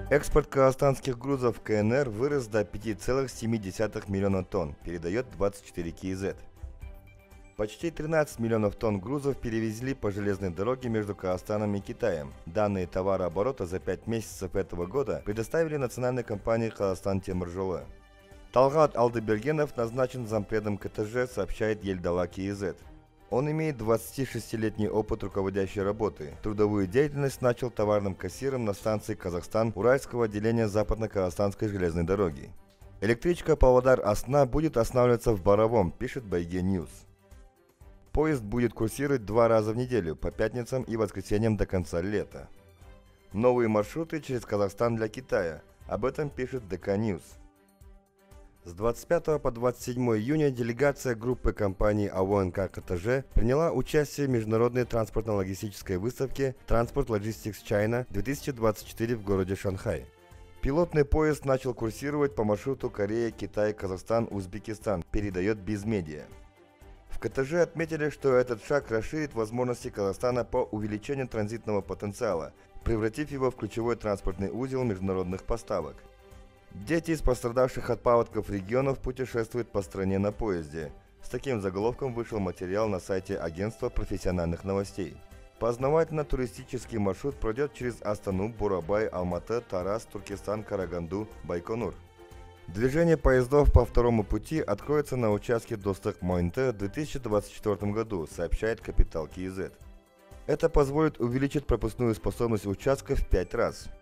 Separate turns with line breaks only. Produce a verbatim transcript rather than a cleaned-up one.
Экспорт казахстанских грузов в ка эн эр вырос до пяти целых семи десятых миллиона тонн, передает двадцать четыре кей зет. Почти тринадцать миллионов тонн грузов перевезли по железной дороге между Казахстаном и Китаем. Данные товарооборота за пять месяцев этого года предоставили национальной компании «Казахстан Темиржолы». Талгат Алдыбергенов назначен зампредом ка тэ жэ, сообщает Ельдала кей зет. Он имеет двадцатишестилетний опыт руководящей работы. Трудовую деятельность начал товарным кассиром на станции «Казахстан» Уральского отделения Западно-Казахстанской железной дороги. Электричка Павлодар-Осна будет останавливаться в Боровом, пишет Байге Ньюс. Поезд будет курсировать два раза в неделю, по пятницам и воскресеньям до конца лета. Новые маршруты через Казахстан для Китая. Об этом пишет дэ ка Ньюс. С двадцать пятого по двадцать седьмое июня делегация группы компаний а о эн ка ка тэ жэ приняла участие в международной транспортно-логистической выставке Transport Logistics China две тысячи двадцать четыре в городе Шанхай. Пилотный поезд начал курсировать по маршруту Корея, Китай, Казахстан, Узбекистан, передает Бизмедиа. В ка тэ жэ отметили, что этот шаг расширит возможности Казахстана по увеличению транзитного потенциала, превратив его в ключевой транспортный узел международных поставок. Дети из пострадавших от паводков регионов путешествуют по стране на поезде. С таким заголовком вышел материал на сайте агентства профессиональных новостей. Познавательно-туристический маршрут пройдет через Астану, Бурабай, Алматы, Тарас, Туркестан, Караганду, Байконур. Движение поездов по второму пути откроется на участке Достык-Мойнты в две тысячи двадцать четвёртом году, сообщает Капитал кей зет. Это позволит увеличить пропускную способность участка в пять раз.